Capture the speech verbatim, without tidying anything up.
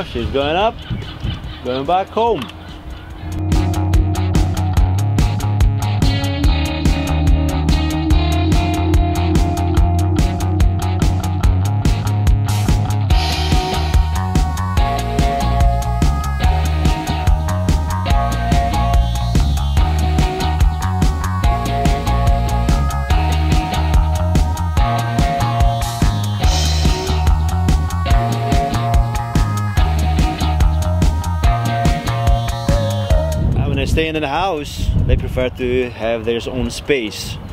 she's going up, going back home. Staying in the house, they prefer to have their own space.